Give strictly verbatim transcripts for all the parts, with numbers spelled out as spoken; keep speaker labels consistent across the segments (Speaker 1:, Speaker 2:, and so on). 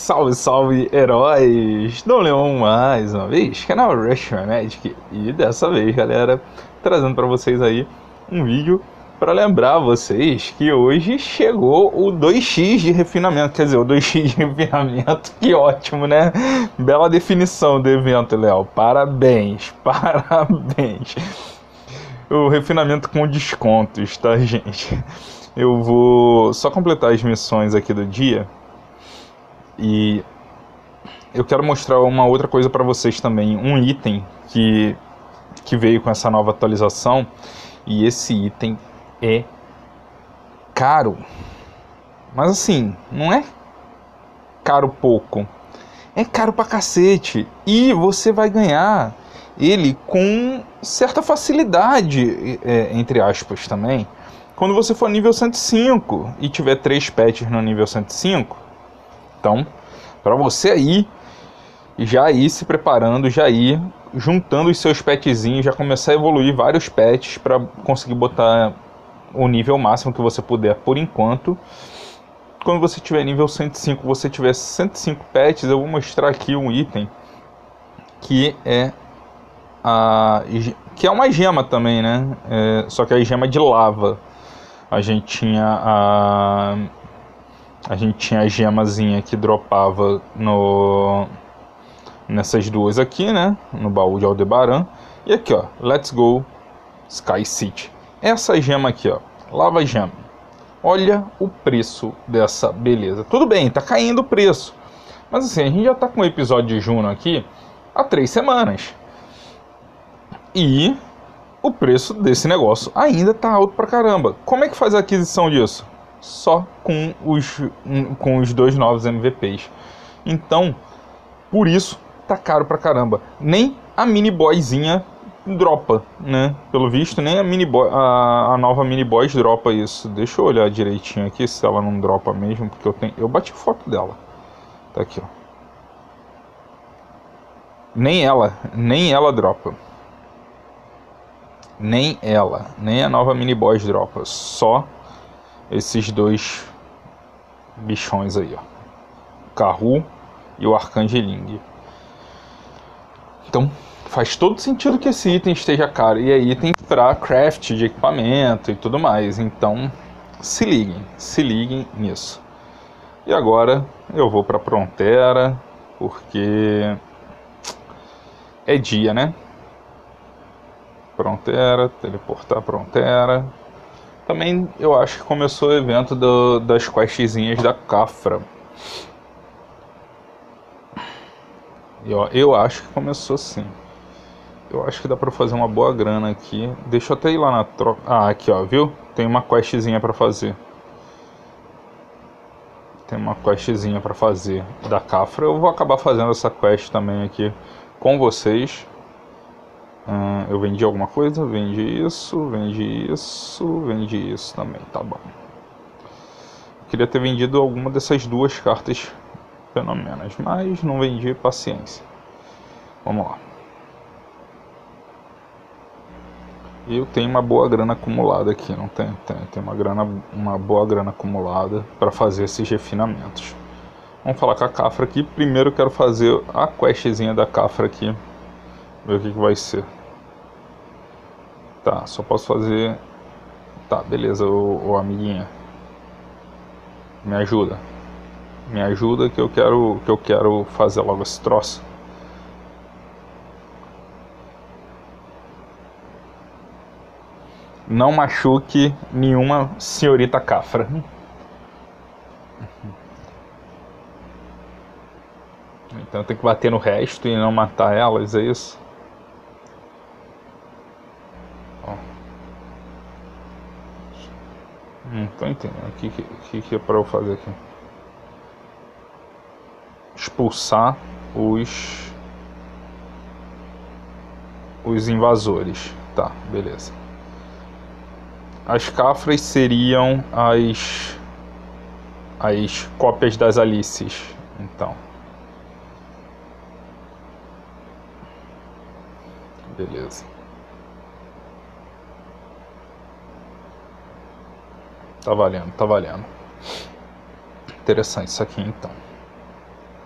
Speaker 1: Salve, salve, heróis! Dom Leon mais uma vez, canal Rushman Magic. E dessa vez, galera, trazendo pra vocês aí um vídeo pra lembrar vocês que hoje chegou o dois x de refinamento. Quer dizer, o dois x de refinamento, que ótimo, né? Bela definição do evento, Léo. Parabéns, parabéns. O refinamento com descontos, tá, gente? Eu vou só completar as missões aqui do dia. E eu quero mostrar uma outra coisa para vocês também, um item que, que veio com essa nova atualização, e esse item é caro, mas assim, não é caro pouco, é caro pra cacete, e você vai ganhar ele com certa facilidade, é, entre aspas também, quando você for nível cento e cinco e tiver três pets no nível cento e cinco. Então, para você aí, já ir se preparando, já ir juntando os seus petzinhos, já começar a evoluir vários pets para conseguir botar o nível máximo que você puder por enquanto. Quando você tiver nível cento e cinco, você tiver cento e cinco pets, eu vou mostrar aqui um item que é a que é uma gema também, né? É, só que é a gema de lava. A gente tinha a A gente tinha a gemazinha que dropava no, nessas duas aqui, né? No baú de Aldebaran. E aqui, ó. Let's Go Sky City. Essa gema aqui, ó. Lava Gema. Olha o preço dessa beleza. Tudo bem, tá caindo o preço. Mas assim, a gente já tá com o episódio de Juno aqui há três semanas. E o preço desse negócio ainda tá alto pra caramba. Como é que faz a aquisição disso? Só com os, com os dois novos M V Ps. Então, por isso, tá caro pra caramba. Nem a mini boyzinha dropa, né? Pelo visto, nem a, mini boy, a, a nova mini boys dropa isso. Deixa eu olhar direitinho aqui se ela não dropa mesmo, porque eu tenho, eu bati foto dela. Tá aqui, ó. Nem ela, nem ela dropa. Nem ela, nem a nova mini boys dropa. Só esses dois bichões aí, ó. O Karhu e o Arcangeling. Então, faz todo sentido que esse item esteja caro. E é item para craft de equipamento e tudo mais. Então, se liguem, se liguem nisso. E agora eu vou para Prontera, porque é dia, né? Prontera, teleportar Prontera. Também eu acho que começou o evento do, das questzinhas da Cafra. Eu, eu acho que começou sim. Eu acho que dá pra fazer uma boa grana aqui. Deixa eu até ir lá na troca. Ah, aqui ó, viu? Tem uma questzinha pra fazer. Tem uma questzinha pra fazer da Cafra. Eu vou acabar fazendo essa quest também aqui com vocês. Hum, eu vendi alguma coisa? Vendi isso, vendi isso, vendi isso também, tá bom. Eu queria ter vendido alguma dessas duas cartas, pelo menos, mas não vendi, paciência. Vamos lá. Eu tenho uma boa grana acumulada aqui, não tem? Tem, tem uma, grana, uma boa grana acumulada para fazer esses refinamentos. Vamos falar com a Cafra aqui. Primeiro eu quero fazer a questzinha da Cafra aqui. Ver o que, que vai ser. Tá, só posso fazer. Tá, beleza, ô, ô amiguinha. Me ajuda. Me ajuda que eu quero. Que eu quero fazer logo esse troço. Não machuque nenhuma senhorita Cafra. Então tem que bater no resto e não matar elas, é isso? Não tô entendendo. O que, que, que é pra eu fazer aqui? Expulsar os os invasores. Tá, beleza. As Cafras seriam as as cópias das Alices. Então, beleza. Tá valendo, tá valendo. Interessante isso aqui então.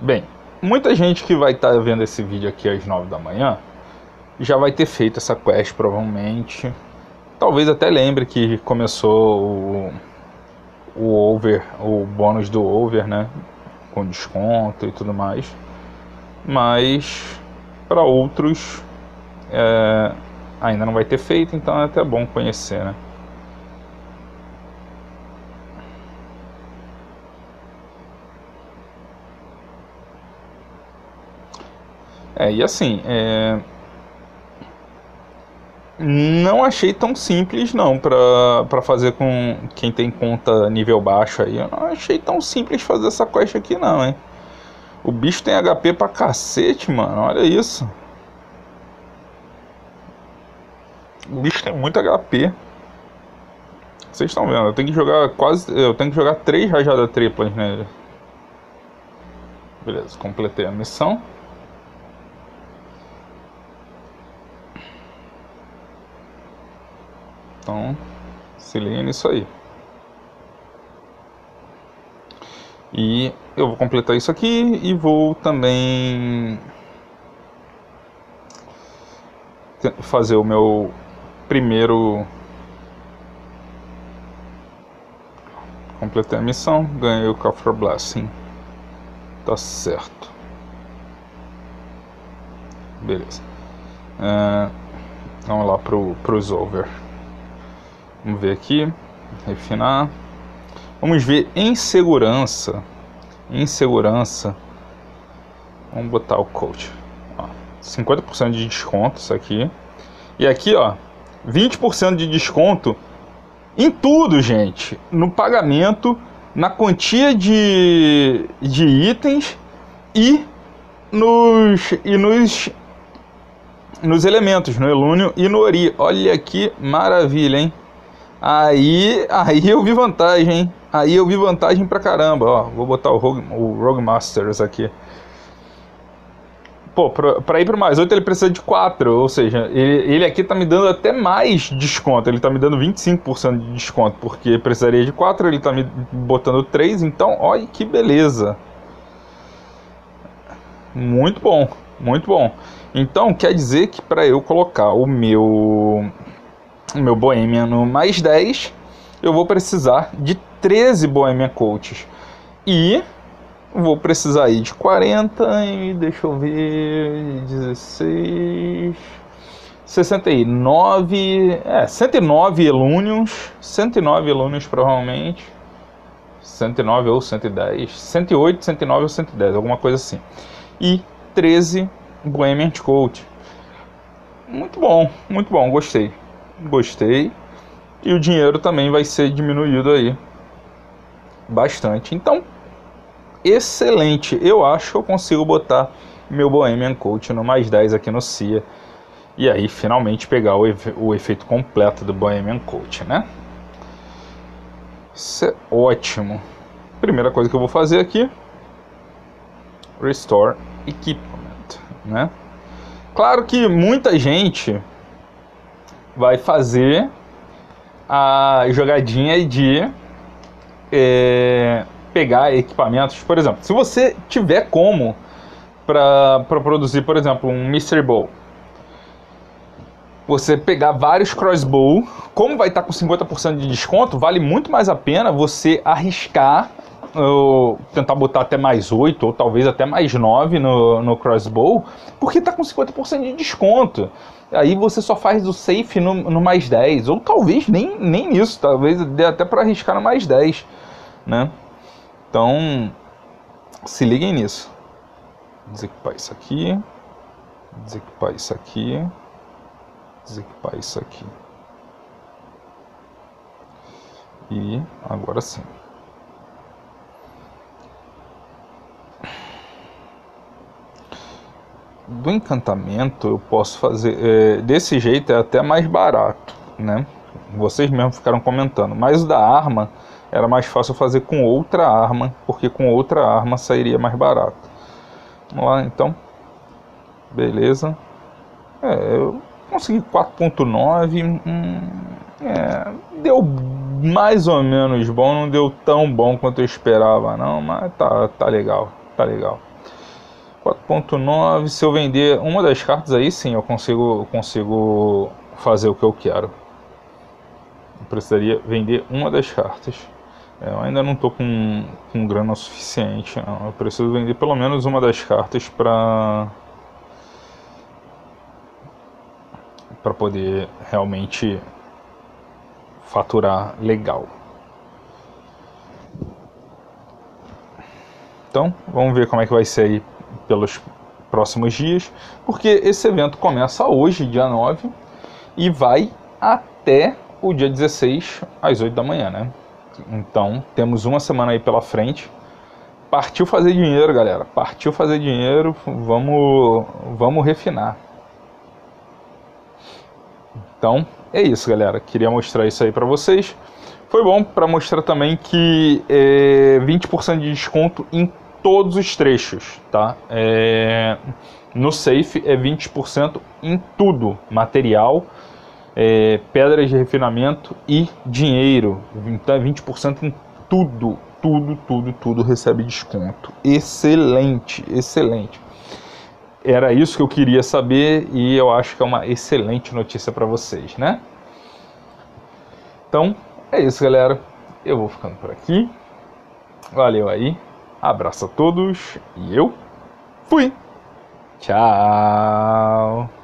Speaker 1: Bem, muita gente que vai estar tá vendo esse vídeo aqui às nove da manhã já vai ter feito essa quest provavelmente. Talvez até lembre que começou o, o over, o bônus do over, né? Com desconto e tudo mais. Mas para outros é, ainda não vai ter feito, então é até bom conhecer, né? É, e assim, é... não achei tão simples não pra, pra fazer com quem tem conta nível baixo aí. Eu não achei tão simples fazer essa quest aqui não, hein. O bicho tem H P pra cacete, mano, olha isso. O bicho tem muito H P. Vocês estão vendo, eu tenho que jogar quase... Eu tenho que jogar três rajadas triplas nele. Beleza, completei a missão. Então, se liga nisso aí. E eu vou completar isso aqui e vou também fazer o meu primeiro... Completei a missão, ganhei o Coffer Blessing. Tá certo. Beleza. É, vamos lá pro, pros over. Vamos ver aqui, refinar. Vamos ver em segurança. Em segurança. Vamos botar o coach. Ó, cinquenta por cento de desconto isso aqui. E aqui, ó, vinte por cento de desconto em tudo, gente. No pagamento, na quantia de, de itens e nos, e nos, nos elementos, no Elúnio e no Ori. Olha que maravilha, hein? Aí, aí eu vi vantagem, hein? Aí eu vi vantagem pra caramba, ó. Vou botar o Rogue, o Rogue Masters aqui. Pô, pra, pra ir pro mais oito ele precisa de quatro, ou seja, ele, ele aqui tá me dando até mais desconto. Ele tá me dando vinte e cinco por cento de desconto, porque precisaria de quatro, ele tá me botando três, então, olha que beleza. Muito bom, muito bom. Então, quer dizer que pra eu colocar o meu... o meu Bohemian no mais dez, eu vou precisar de treze Bohemian Coaches. E vou precisar aí de quarenta e deixa eu ver, dezesseis, sessenta e nove, é, cento e nove Elunions, cento e nove Elunions provavelmente, cento e nove ou cento e dez, cento e oito, cento e nove ou cento e dez, alguma coisa assim. E treze Bohemian Coach. Muito bom, muito bom, gostei. Gostei. E o dinheiro também vai ser diminuído aí bastante. Então, excelente. Eu acho que eu consigo botar meu Bohemian Coach no mais dez aqui no C I A. E aí, finalmente, pegar o, efe o efeito completo do Bohemian Coach, né? Isso é ótimo. Primeira coisa que eu vou fazer aqui: Restore Equipment, né? Claro que muita gente vai fazer a jogadinha de é, pegar equipamentos. Por exemplo, se você tiver como para produzir, por exemplo, um Mystery Bow, você pegar vários crossbow, como vai estar com cinquenta por cento de desconto, vale muito mais a pena você arriscar, ou tentar botar até mais oito, ou talvez até mais nove no, no crossbow, porque está com cinquenta por cento de desconto. Aí você só faz o safe no, no mais dez, ou talvez nem, nem isso, talvez dê até para arriscar no mais dez, né? Então, se liguem nisso. Desequipar isso aqui, desequipar isso aqui, desequipar isso aqui. E agora sim. Do encantamento eu posso fazer é, desse jeito, é até mais barato, né? Vocês mesmos ficaram comentando, mas o da arma era mais fácil fazer com outra arma, porque com outra arma sairia mais barato. Vamos lá então, beleza. É, eu consegui quatro ponto nove, hum, é, deu mais ou menos bom, não deu tão bom quanto eu esperava não, mas tá, tá legal, tá legal. quatro ponto nove, se eu vender uma das cartas aí sim, eu consigo, consigo fazer o que eu quero. Eu precisaria vender uma das cartas. É, eu ainda não estou com, com grana suficiente, não. Eu preciso vender pelo menos uma das cartas para para poder realmente faturar legal. Então, vamos ver como é que vai ser aí pelos próximos dias, porque esse evento começa hoje, dia nove, e vai até o dia dezesseis, às oito da manhã, né? Então, temos uma semana aí pela frente. Partiu fazer dinheiro, galera. Partiu fazer dinheiro, vamos, vamos refinar. Então, é isso, galera. Queria mostrar isso aí pra vocês. Foi bom para mostrar também que é vinte por cento de desconto em todos os trechos, tá? É, no Safe é vinte por cento em tudo, material, é, pedras de refinamento e dinheiro. Então é vinte por cento em tudo, tudo, tudo, tudo recebe desconto. Excelente, excelente. Era isso que eu queria saber e eu acho que é uma excelente notícia para vocês, né? Então, é isso, galera. Eu vou ficando por aqui. Valeu aí. Abraço a todos e eu fui. Tchau.